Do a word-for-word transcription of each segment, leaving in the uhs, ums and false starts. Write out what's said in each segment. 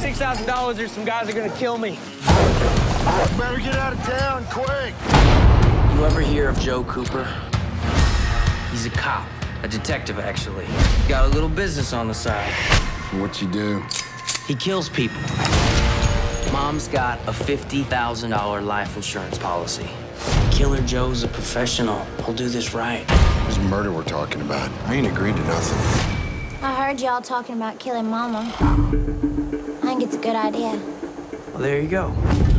six thousand dollars or some guys are gonna kill me. Better get out of town, quick! You ever hear of Joe Cooper? He's a cop, a detective, actually. Got a little business on the side. What's he do? He kills people. Mom's got a fifty thousand dollar life insurance policy. Killer Joe's a professional. He'll do this right. It's murder we're talking about. I ain't agreed to nothing. I heard y'all talking about killing Mama. I think it's a good idea. Well, there you go.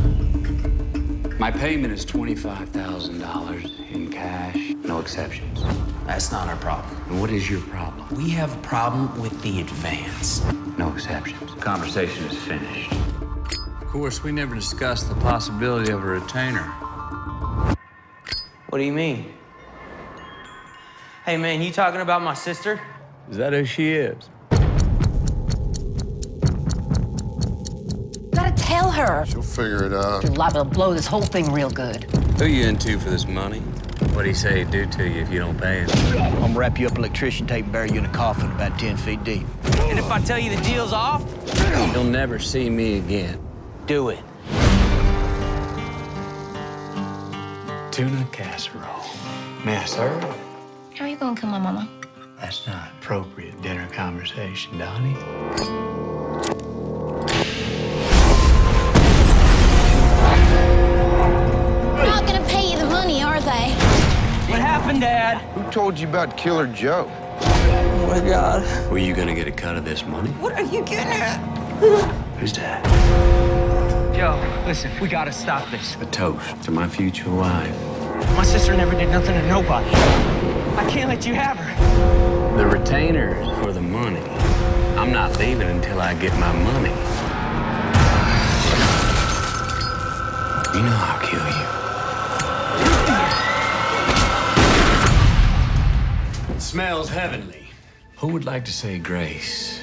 My payment is twenty-five thousand dollars in cash, no exceptions. That's not our problem. And what is your problem? We have a problem with the advance. No exceptions. Conversation is finished. Of course, we never discussed the possibility of a retainer. What do you mean? Hey, man, you talking about my sister? Is that who she is? Gotta tell her. She'll figure it out. You're liable to blow this whole thing real good. Who you into for this money? What'd he say he'd do to you if you don't pay him? I'm gonna wrap you up electrician tape and bury you in a coffin about ten feet deep. And if I tell you the deal's off? You'll never see me again. Do it. Tuna casserole. May I serve? How are you gonna kill my mama? That's not appropriate dinner conversation, Dottie. They're not gonna pay you the money, are they? What happened, Dad? Who told you about Killer Joe? Oh, my God. Were you gonna get a cut of this money? What are you getting at? Who's that? Joe, listen, we gotta stop this. A toast to my future wife. My sister never did nothing to nobody. I can't let you have her. The retainer's for the money. I'm not leaving until I get my money. You know I'll kill you. It smells heavenly. Who would like to say grace